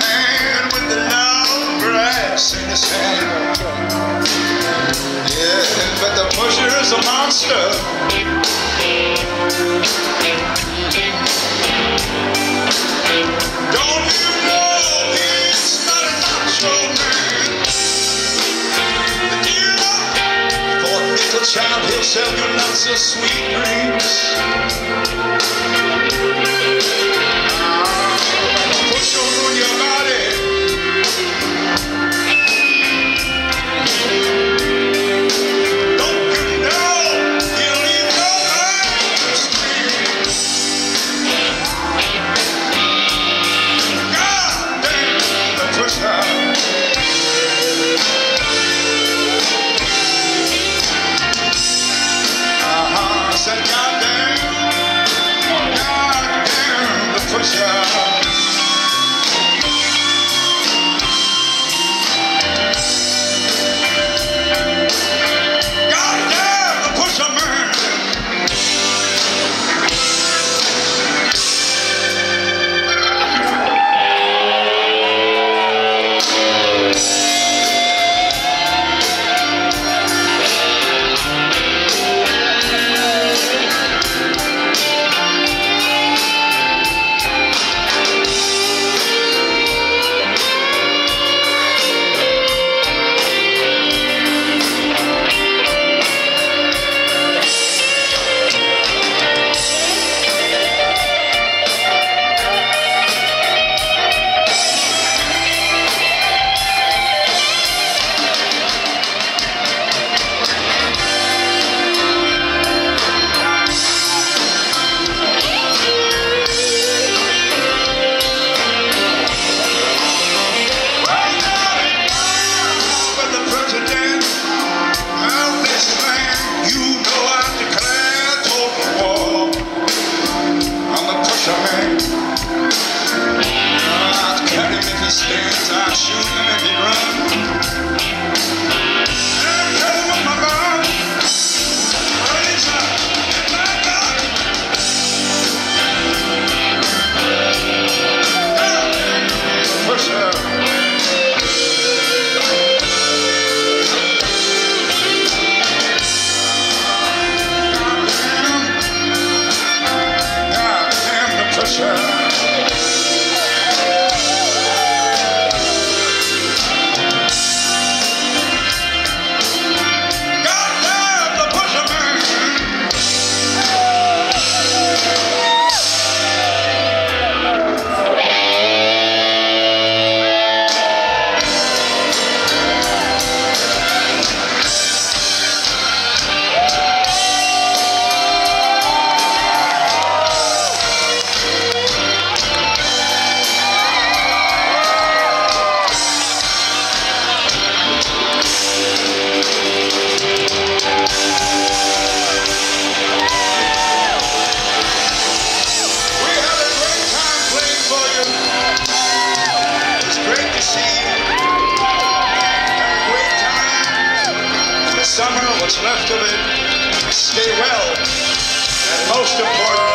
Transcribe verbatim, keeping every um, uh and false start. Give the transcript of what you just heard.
man with the long grass in his hand. Yeah, but the pusher is a monster. Don't you know he's not a macho man? Yeah, for a little child he'll sell you lots of sweet dreams. Push on your body. Don't you know he'll leave your mind scream? God damn the pusher. Uh-huh, I said God damn, God damn the pusher. I shoot him if he runs. And tell him with my gun, raise up in my gun. Push up. God damn the pusher. Summer, what's left of it, stay well, and most important,